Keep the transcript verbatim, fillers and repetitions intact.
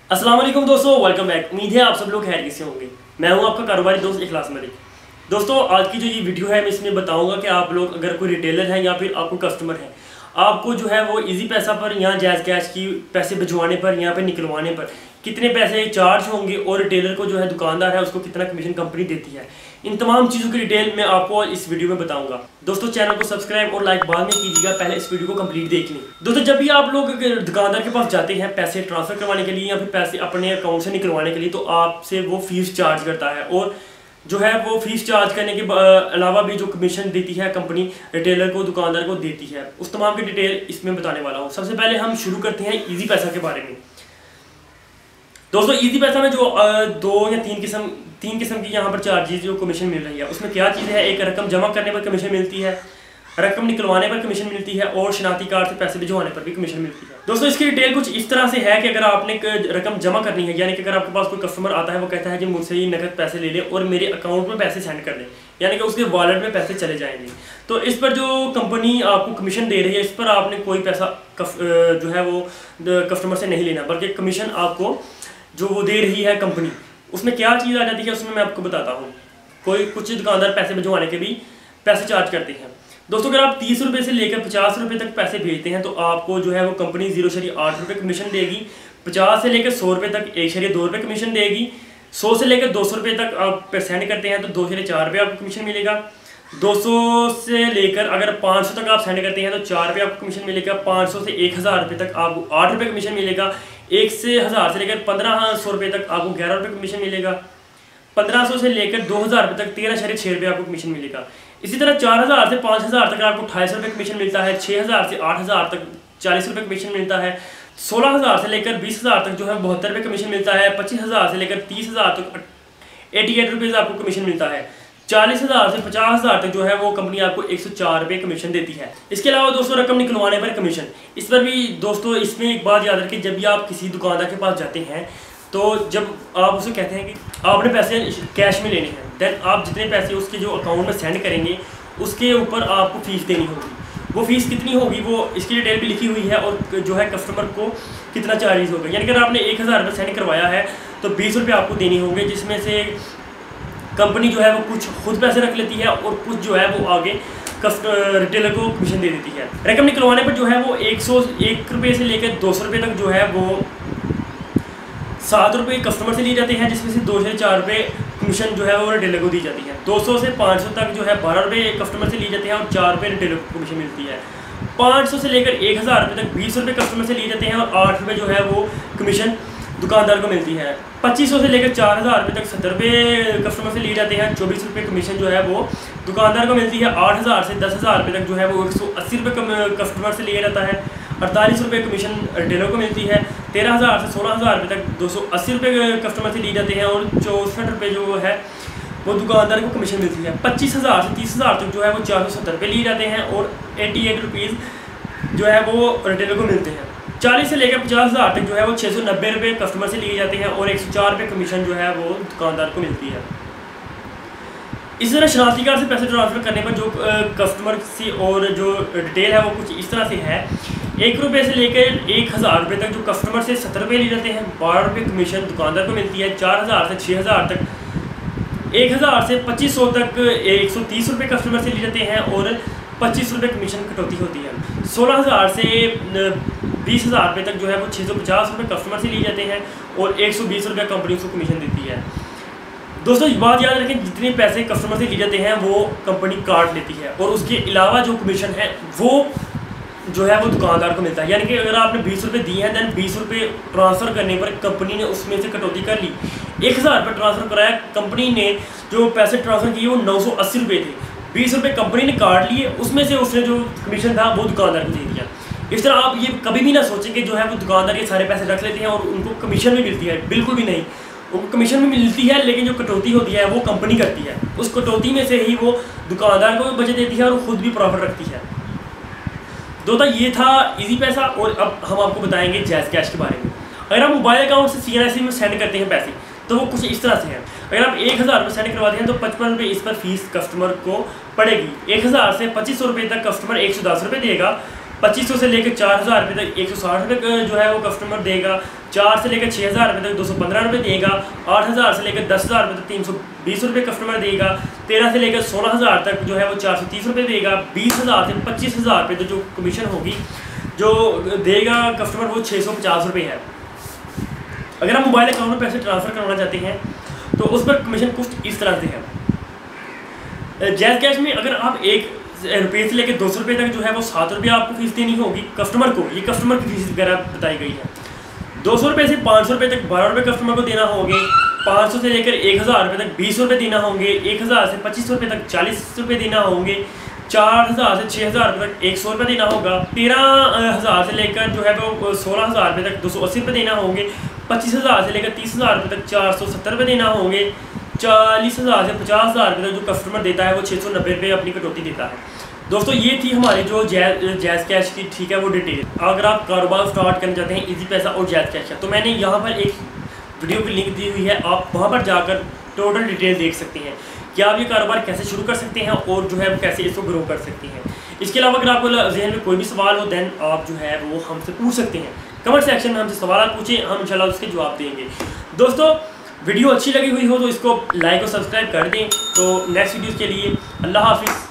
अस्सलाम वालेकुम दोस्तों, वेलकम बैक। उम्मीद है आप सब लोग खैरियत से होंगे। मैं हूं आपका कारोबारी दोस्त इखलास मलिक। दोस्तों, आज की जो ये वीडियो है मैं इसमें बताऊंगा कि आप लोग अगर कोई रिटेलर है या फिर आपको कस्टमर है, आपको जो है वो इजी पैसा पर या जैज़ कैश की पैसे भिजवाने पर या पे निकलवाने पर कितने पैसे चार्ज होंगे और रिटेलर को जो है दुकानदार है उसको कितना कमीशन कंपनी देती है, इन तमाम चीज़ों की डिटेल मैं आपको इस वीडियो में बताऊंगा। दोस्तों, चैनल को सब्सक्राइब और लाइक बाद में कीजिएगा, पहले इस वीडियो को कंप्लीट देख लें। दोस्तों, जब भी आप लोग दुकानदार के पास जाते हैं पैसे ट्रांसफर करवाने के लिए या फिर पैसे अपने अकाउंट से निकलवाने के लिए, तो आपसे वो फीस चार्ज करता है और जो है वो फीस चार्ज करने के अलावा भी जो कमीशन देती है कंपनी रिटेलर को दुकानदार को देती है, उस तमाम की डिटेल इसमें बताने वाला हूँ। सबसे पहले हम शुरू करते हैं इजी पैसा के बारे में। दोस्तों, इजी पैसा में जो दो या तीन किस्म तीन किस्म की यहाँ पर चार्जेस जो कमीशन मिल रही है, उसमें क्या चीज़ है। एक रकम जमा करने पर कमीशन मिलती है, रकम निकलवाने पर कमीशन मिलती है और शनाती कार्ड से पैसे भिजवाने पर भी कमीशन मिलती है। दोस्तों, इसकी डिटेल कुछ इस तरह से है कि अगर आपने रकम जमा करनी है, यानी कि अगर आपके पास कोई कस्टमर आता है वो कहता है कि मुझसे ये नकद पैसे ले ले और मेरे अकाउंट में पैसे सेंड कर दें, यानी कि उसके वॉलेट में पैसे चले जाएंगे, तो इस पर जो कंपनी आपको कमीशन दे रही है इस पर आपने कोई पैसा जो है वो कस्टमर से नहीं लेना, बल्कि कमीशन आपको जो वो दे रही है कंपनी, उसमें क्या चीज़ आ जाती है उसमें मैं आपको बताता हूँ। कोई कुछ दुकानदार पैसे भिजवाने के भी पैसे चार्ज करते हैं। दोस्तों, अगर आप तीस रुपये से लेकर पचास रुपये तक पैसे भेजते हैं तो आपको जो है वो कंपनी जीरो शरी आठ रुपये कमीशन देगी। पचास से लेकर सौ रुपये तक एक शरी दो रुपये कमीशन देगी। सौ से लेकर दो सौ रुपये तक आप सेंड करते हैं तो दो शरी चार रुपये आपको कमीशन मिलेगा। दो सौ से लेकर अगर पाँच सौ तक आप सेंड करते हैं तो चार रुपये आपको कमीशन मिलेगा। पाँच सौ से एक हज़ार रुपये तक आपको आठ रुपये कमीशन मिलेगा। एक से हज़ार से लेकर पंद्रह सौ रुपये तक आपको ग्यारह रुपये कमीशन मिलेगा। पंद्रह सौ से लेकर दो हज़ार रुपये तक तेरह शरी छः रुपये आपको कमीशन मिलेगा। इसी तरह चार हज़ार से पाँच हज़ार तक आपको अट्ठाईस रुपये कमीशन मिलता है। छः हज़ार से आठ हज़ार तक चालीस रुपये कमीशन मिलता है। सोलह हज़ार से लेकर बीस हज़ार तक जो है बहत्तर रुपये कमीशन मिलता है। पच्चीस हज़ार से लेकर तीस हज़ार तक एटी एट रुपीज़ आपको कमीशन मिलता है। चालीस हज़ार से पचास हज़ार तक जो है वो कंपनी आपको एक सौ चार रुपये कमीशन देती है। इसके अलावा दोस्तों, रकम निकलवाने पर कमीशन, इस पर भी दोस्तों इसमें एक बात याद रखें, जब भी आप किसी दुकानदार के पास जाते हैं तो जब आप उसे कहते हैं कि आपने पैसे कैश में लेने हैं, देन आप जितने पैसे उसके जो अकाउंट में सेंड करेंगे उसके ऊपर आपको फ़ीस देनी होगी। वो फ़ीस कितनी होगी वो इसकी डिटेल भी लिखी हुई है और जो है कस्टमर को कितना चार्जेस होगा। यानी अगर आपने एक हज़ार रुपये सेंड करवाया है तो बीस रुपये आपको देने होंगे, जिसमें से कंपनी जो है वो कुछ खुद पैसे रख लेती है और कुछ जो है वो आगे कस्टमर रिटेलर को कमीशन दे देती है। रकम निकलवाने पर जो है वो एक सौ एक रुपये से लेकर दो सौ रुपये तक जो है वो सात रुपये कस्टमर से लिए जाते हैं, जिसमें से दो से चार रुपये कमीशन जो है वो रिटेलर को दी जाती है। दो सौ से पाँच सौ तक जो है बारह रुपये कस्टमर से लिए जाते हैं और चार रुपये रिटेलर को कमीशन मिलती है। पाँच सौ से लेकर एक हज़ार रुपये तक बीस रुपये कस्टमर से लिए जाते हैं और आठ रुपये जो है वो कमीशन दुकानदार को मिलती है। पच्चीस सौ से लेकर चार हज़ार रुपये तक सत्तर रुपये कस्टमर से लिए जाते हैं। चौबीस रुपये कमीशन जो है वो दुकानदार को मिलती है। आठ हज़ार से दस हज़ार रुपये तक जो है वो एक सौ अस्सी रुपये कस्टमर से लिया जाता है। अड़तालीस रुपये कमीशन रिटेलर को मिलती है। तेरह हज़ार से सोलह हज़ार रुपये तक दो सौ अस्सी रुपये कस्टमर से लिए जाते हैं और चौंसठ रुपये जो है वो दुकानदार को कमीशन मिलती है। पच्चीस हज़ार से तीस हज़ार तक जो है वो चार सौ सत्तर रुपये लिए जाते हैं और एटी एट रुपीज़ जो है वो रिटेलर को मिलते हैं। चालीस से लेकर पचास हज़ार तक जो है वो छः सौ नब्बे रुपये कस्टमर से लिए जाते हैं और एक सौ चार रुपये कमीशन जो है वो दुकानदार को मिलती है। इसी तरह शनाख्ती कार्ड से पैसे ट्रांसफ़र करने पर जो कस्टमर से और जो डिटेल है वो कुछ इस तरह से है। एक रुपये से लेकर एक हज़ार रुपये तक जो कस्टमर से सत्तर रुपये लिए जाते हैं, बारह रुपये कमीशन दुकानदार को मिलती है। चार हज़ार से छः हज़ार तक एक हज़ार से पच्चीस सौ तक एक सौ तीस रुपये कस्टमर से लिए जाते हैं और पच्चीस रुपये कमीशन कटौती होती है। सोलह हज़ार से बीस हज़ार रुपये तक जो है वो छः सौ पचास रुपये कस्टमर से लिए जाते हैं और एक सौ बीस रुपये कंपनी उसको कमीशन देती है। दोस्तों, बात याद रखें, जितने पैसे कस्टमर से लिए जाते हैं वो कंपनी काट लेती है और उसके अलावा जो कमीशन है वो जो है वो दुकानदार को मिलता है। यानी कि अगर आपने बीस रुपये दिए हैं दैन बीस रुपये ट्रांसफ़र करने पर कंपनी ने उसमें से कटौती कर ली। एक हज़ार रुपये ट्रांसफ़र कराया, कंपनी ने जो पैसे ट्रांसफ़र किए वो नौ सौ अस्सी रुपये थे। बीस रुपये कंपनी ने काट लिए, उसमें से उसने जो कमीशन था वो दुकानदार को दे दिया। इस तरह आप ये कभी भी ना सोचें कि जो है वो दुकानदार ये सारे पैसे रख लेते हैं और उनको कमीशन भी मिलती है, बिल्कुल भी नहीं। उनको कमीशन भी मिलती है लेकिन जो कटौती होती है वो कंपनी करती है। उस कटौती में से ही वो दुकानदार को भी बचत देती है और ख़ुद भी प्रॉफिट रखती है। दोस्तों, ये था इजी पैसा और अब हम आपको बताएंगे जैज़ कैश के बारे में। अगर आप मोबाइल अकाउंट से सी एन आई सी में सेंड करते हैं पैसे तो वो कुछ इस तरह से है। अगर आप एक हज़ार रुपये सेंड करवाते हैं तो पचपन रुपये इस पर फीस कस्टमर को पड़ेगी। एक हज़ार से पच्चीस सौ रुपये तक कस्टमर एक सौ दस रुपये देगा पच्चीस सौ से लेकर चार हज़ार रुपये तक एक सौ साठ रुपये जो है वो कस्टमर देगा। चार से लेकर छः हज़ार रुपये तक दो सौ पंद्रह रुपये देगा। आठ हज़ार से लेकर दस हज़ार रुपये तक तीन सौ बीस रुपये कस्टमर देगा। तेरह से लेकर सोलह हज़ार तक जो है वो चार सौ तीस रुपये देगा। बीस हज़ार से पच्चीस हज़ार रुपये तो जो कमीशन होगी जो देगा कस्टमर वो छः सौ पचास रुपये है। अगर आप मोबाइल अकाउंट में पैसे ट्रांसफ़र करवाना चाहते हैं तो उस पर कमीशन कुछ इस तरह से है। जैज़ कैश में अगर आप एक रुपये से लेकर दो सौ रुपये तक जो है वो सात रुपये आपको फीस देनी होगी कस्टमर को। ये कस्टमर की फीस वगैरह बताई गई है। दो सौ रुपये से पाँच सौ रुपये तक बारह रुपये कस्टमर को देना होंगे। पाँच सौ से लेकर एक हज़ार रुपये तक बीस रुपये देना होंगे। एक हज़ार से पच्चीस रुपये तक चालीस रुपये देना होंगे। चार हज़ार से छः हज़ार रुपये तक एक सौ रुपये देना होगा। तेरह हज़ार से लेकर जो है वो सोलह हज़ार रुपये तक दो सौ अस्सी रुपये देना होंगे। पच्चीस हज़ार से लेकर तीस हज़ार रुपये तक चार सौ सत्तर रुपये देना होंगे। चालीस हज़ार से पचास हज़ार रुपये तक जो कस्टमर देता है वो छः सौ नब्बे रुपये अपनी कटौती देता है। दोस्तों ये थी हमारी जो जैज़ जैज़ कैश की ठीक है वो डिटेल। अगर आप कारोबार स्टार्ट करना चाहते हैं इजी पैसा और जैज़ कैश है तो मैंने यहाँ पर एक वीडियो की लिंक दी हुई है, आप वहाँ पर जाकर टोटल डिटेल देख सकते हैं कि आप ये कारोबार कैसे शुरू कर सकते हैं और जो है वो कैसे इसको ग्रो कर सकते हैं। इसके अलावा अगर आपको जहन में कोई भी सवाल हो दैन आप जो है वो हमसे पूछ सकते हैं। कमेंट सेक्शन में हमसे सवाल पूछें, हम इंशाल्लाह उसके जवाब देंगे। दोस्तों वीडियो अच्छी लगी हुई हो तो इसको लाइक और सब्सक्राइब कर दें। तो नेक्स्ट वीडियो के लिए अल्लाह हाफिज़।